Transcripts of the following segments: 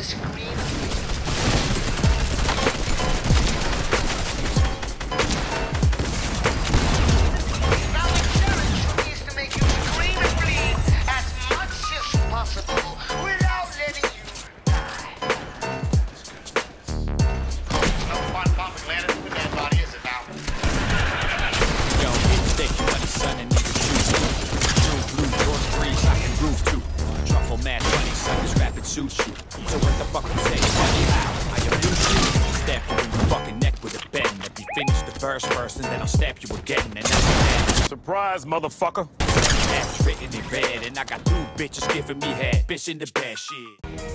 to scream? Now the challenge is to make you scream and bleed as much as possible without letting you die. No fun pumping, Landon. The dead body is it now? Yo, take you money, son, and nigga shoot you. Blue, George Breeze, I can groove too. Truffle mad money, son, this rapid suits you. So what the fuck I'm saying? Tell me how. I abuse you. Stab you in your fucking neck with a pen. Let me finish the verse first, and then I'll stab you again. And that's the Surprise, motherfucker. Apps written in red, and I got 2 bitches giving me head. Bitch in the bed, shit.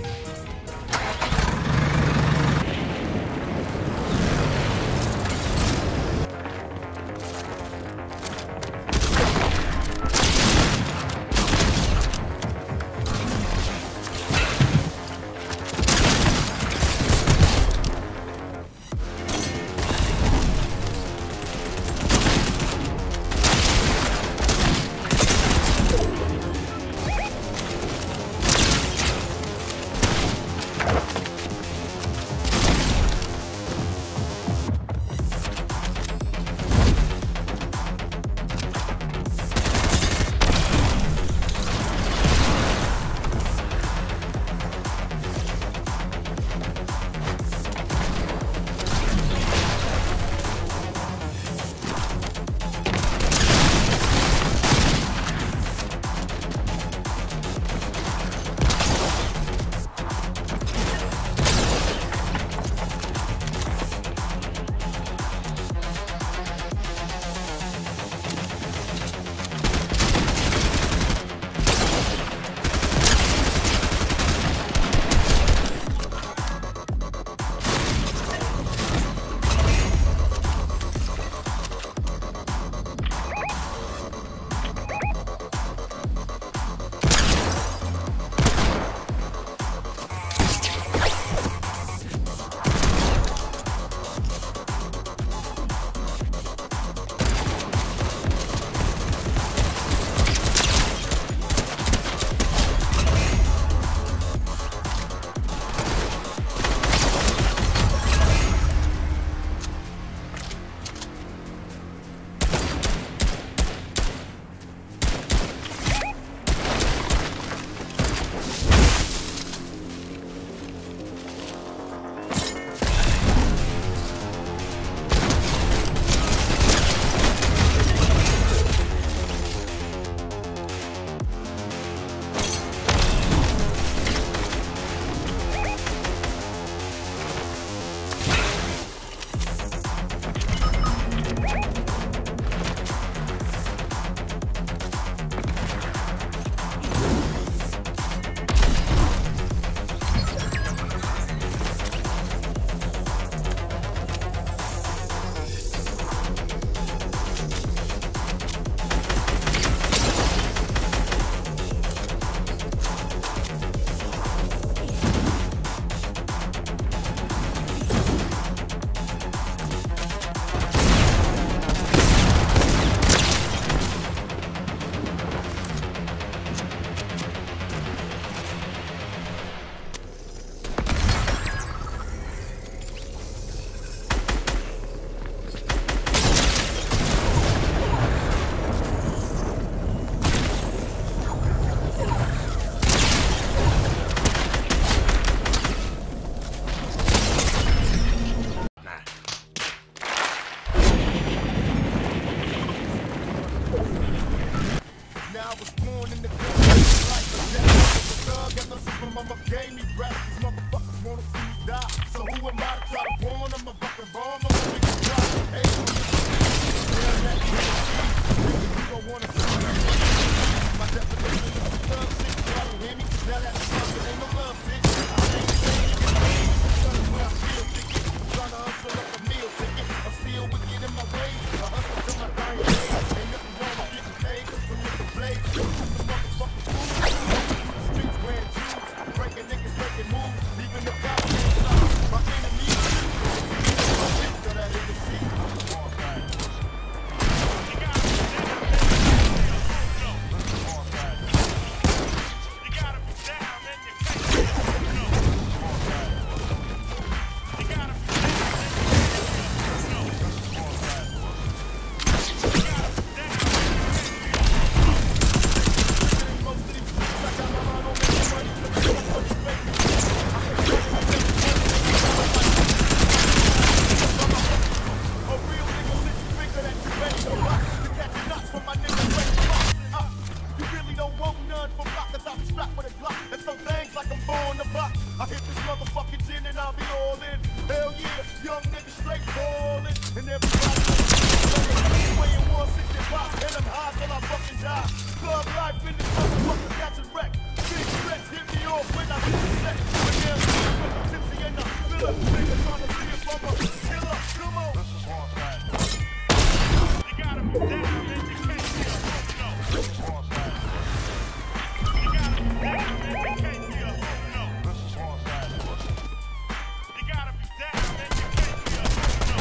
I hit this motherfucking gin and I'll be all in. Hell yeah, young nigga straight ballin'. And everybody weighing 165 and I'm high till I fucking die. Club life in this motherfucker, catch a wreck. Big stretch hit me off when I hit the set. When they're with the tipsy and the filler. Nigga trying to see if I'm a killer. Come on. This is horseback. You gotta be down and you can't be a hook, no. This is horseback. You gotta be down and you can't be a hook, no. This is horseback. You gotta be down and you can't be a hook, no.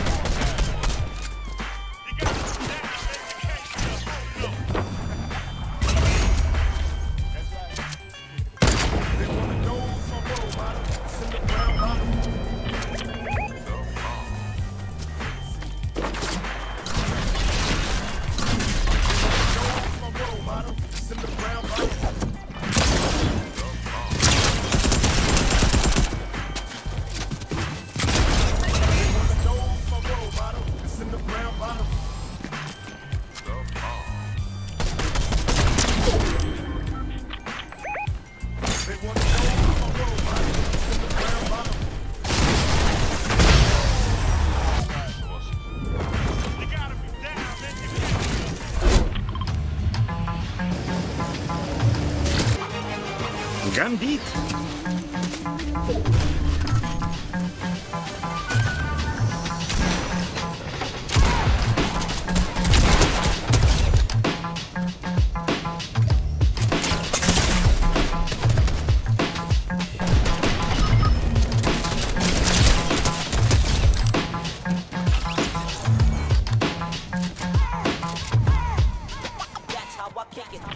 You gotta be down and you can't be a hook, no. That's right. They wanna know my role model. Send the brown bottom. Гамбит. That's how I kick it.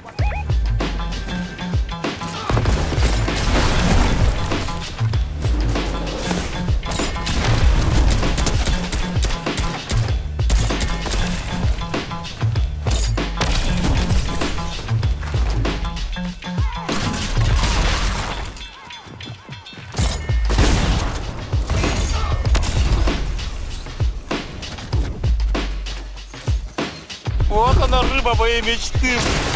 Вот она, рыба моей мечты.